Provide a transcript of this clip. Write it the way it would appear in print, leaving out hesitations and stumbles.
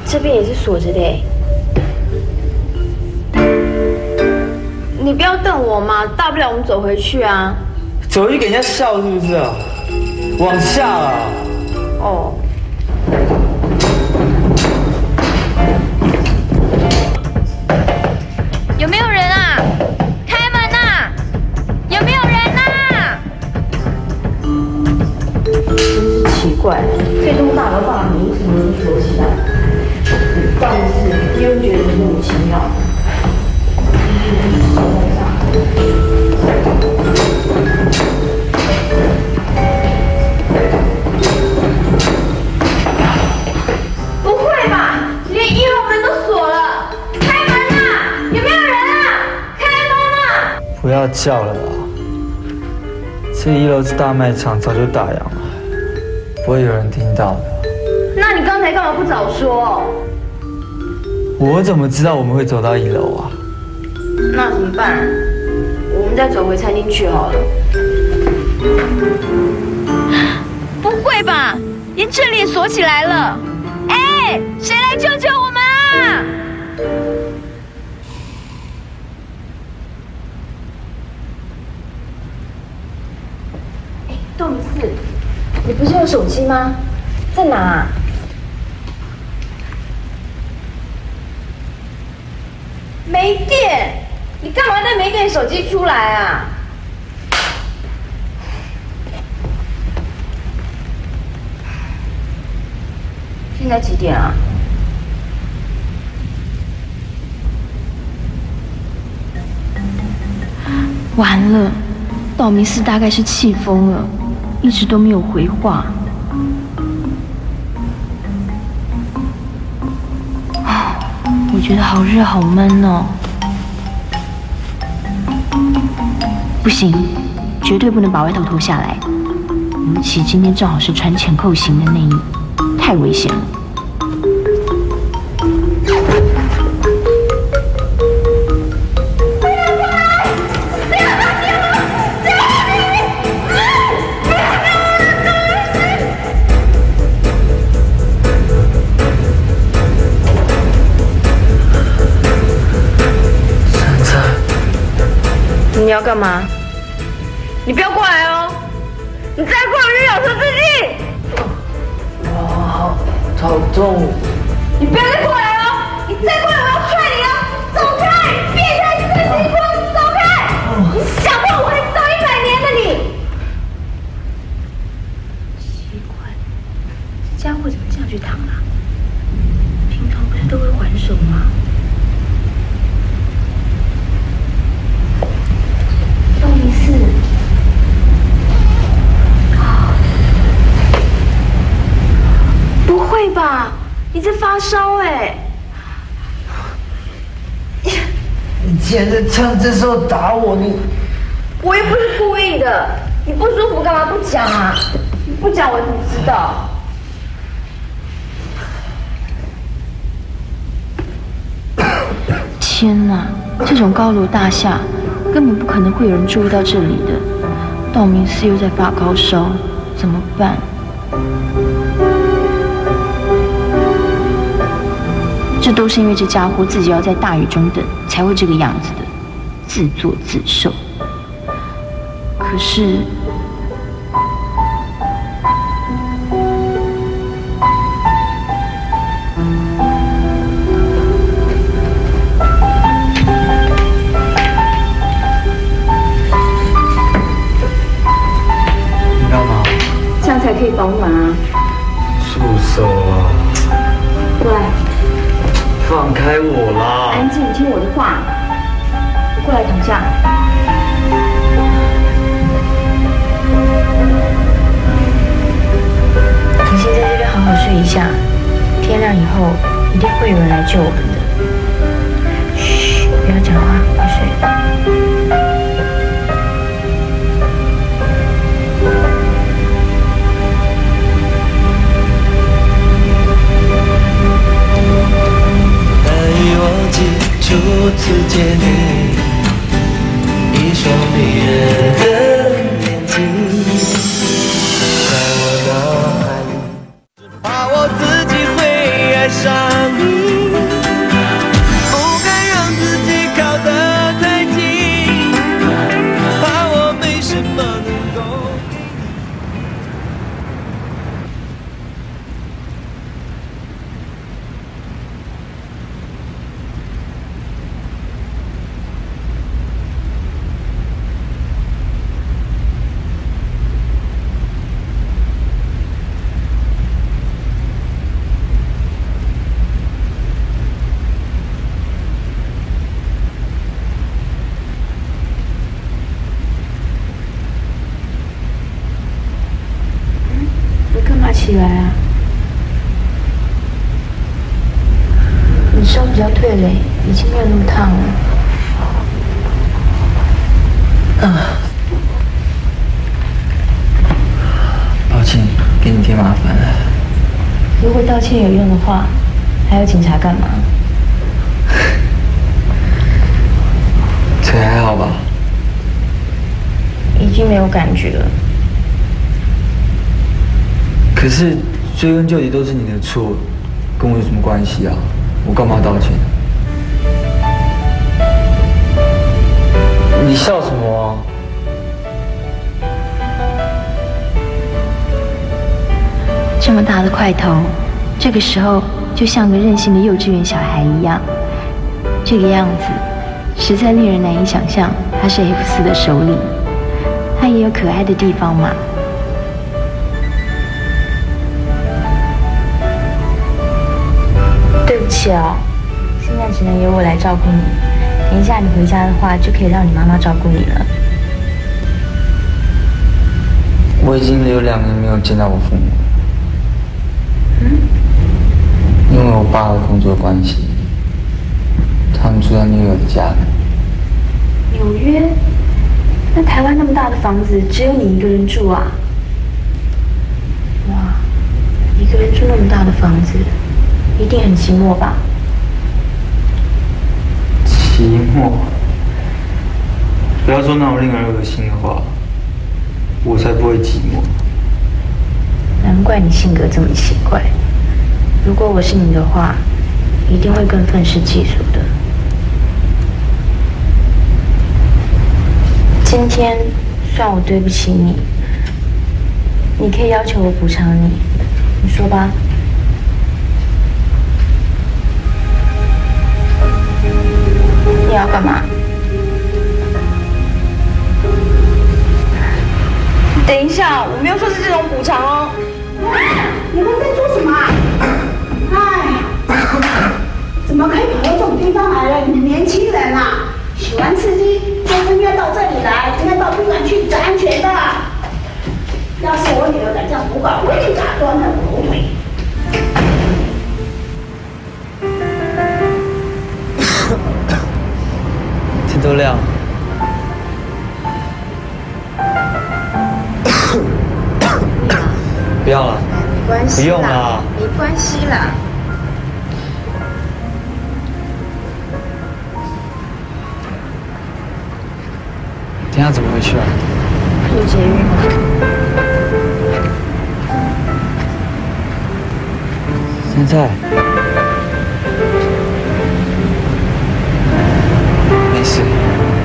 这边也是锁着的欸。你不要瞪我嘛，大不了我们走回去啊。 走回去给人家笑是不是啊？往下啊。 哦。有没有人啊？开门啊！有没有人啊？真是奇怪，这栋大楼把门为什么都锁起来？但是又觉得莫名其妙。不会吧？连1楼门都锁了！开门啊！有没有人啊？开门啊！ 不要叫了啦，这1楼是大卖场，早就打烊了，不会有人听到的。 那你刚才干嘛不早说？ 我怎么知道我们会走到1楼啊？ 那怎么办？我们再走回餐厅去好了。不会吧？连这里也锁起来了！哎，谁来救救我们啊！哎，道明寺，你不是有手机吗？在哪啊？没电。你干嘛带没电手机出来啊？现在几点啊？完了，道明寺大概是气疯了，一直都没有回话。我觉得好热好闷哦。不行，绝对不能把外套脱下来，尤其今天正好是穿前扣型的内衣，太危险了。你要干嘛？你不要过来哦！你再过来我就咬死自己！ 哇，好痛！ 你不要再过来哦！你再过来我要踹你了！走开！变态色情狂！走开！你想到我还早100年了你！奇怪，这家伙怎么这样去躺啊？平常不是都会还手吗？道明寺，不会吧？你在发烧哎！ 你竟然在趁这时候打我， 我又不是故意的，你不舒服干嘛不讲啊？你不讲我怎么知道？天哪，这种高楼大厦根本不可能会有人注意到这里的。道明寺又在发高烧，怎么办？这都是因为这家伙自己要在大雨中等，才会这个样子的，自作自受。可是， 你干嘛？ 这样才可以保暖啊！ 住手啊！ 过来。 放开我啦！ 安静，听我的话。过来躺下。你先在这边好好睡一下，天亮以后一定会有人来救我们的。嘘，不要讲话，快睡。 初次见你，一双迷人的眼睛，在我脑海里，只怕我自己会爱上你。 烧比较退了，已经没有那么烫了。 抱歉，给你添麻烦了。 如果道歉有用的话，还有警察干嘛？ 腿还好吧？ 已经没有感觉了。 可是追根究底都是你的错，跟我有什么关系啊？我干嘛道歉？你笑什么啊？ 这么大的块头，这个时候就像个任性的幼稚园小孩一样，这个样子实在令人难以想象。他是 F4的首领，他也有可爱的地方嘛。对不起哦，现在只能由我来照顾你。等一下你回家的话，就可以让你妈妈照顾你了。 我已经有2年没有见到我父母。因为我爸的工作关系，他们住在纽约的家里。 纽约？那台湾那么大的房子，只有你一个人住啊？哇，一个人住那么大的房子，一定很寂寞吧？ 寂寞？不要说那种令人恶心的话，我才不会寂寞。 难怪你性格这么奇怪。如果我是你的话，一定会更愤世嫉俗的。今天算我对不起你，你可以要求我补偿你，你说吧。你要干嘛？等一下，我没有说是这种补偿哦。 你们在做什么啊？哎，怎么可以跑到这种地方来了？你们年轻人啊，喜欢刺激，就应该到这里来，应该到宾馆去，最安全的。要是我女儿敢这样胡搞，我一定打断她的狗腿。 天都亮了。不要了， 没关系， 不用啦， 没关系啦。 等下怎么回去啊？ 坐捷运。 现在？没事。